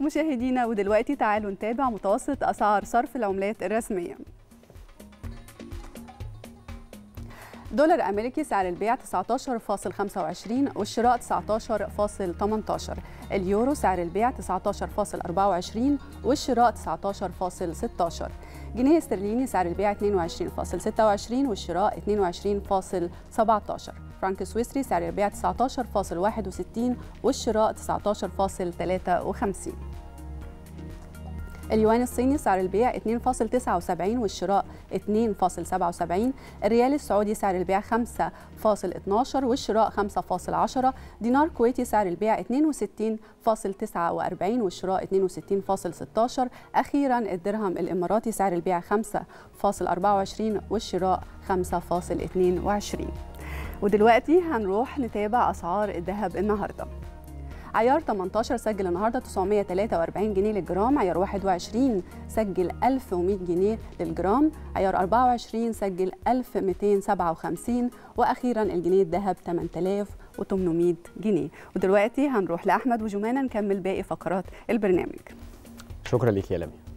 مشاهدينا ودلوقتي تعالوا نتابع متوسط أسعار صرف العملات الرسمية. دولار أمريكي سعر البيع 19.25 والشراء 19.18. اليورو سعر البيع 19.24 والشراء 19.16. جنيه استرليني سعر البيع 22.26 والشراء 22.17. فرنك سويسري سعر البيع 19.61 والشراء 19.53. اليوان الصيني سعر البيع 2.79 والشراء 2.77. الريال السعودي سعر البيع 5.12 والشراء 5.10. دينار كويتي سعر البيع 62.49 والشراء 62.16. أخيرا الدرهم الإماراتي سعر البيع 5.24 والشراء 5.22. ودلوقتي هنروح نتابع أسعار الذهب النهارده. عيار 18 سجل النهارده 943 جنيه للجرام، عيار 21 سجل 1100 جنيه للجرام، عيار 24 سجل 1257، واخيرا الجنيه الذهب 8800 جنيه. ودلوقتي هنروح لاحمد وجمانه نكمل باقي فقرات البرنامج. شكرا لك يا لميا.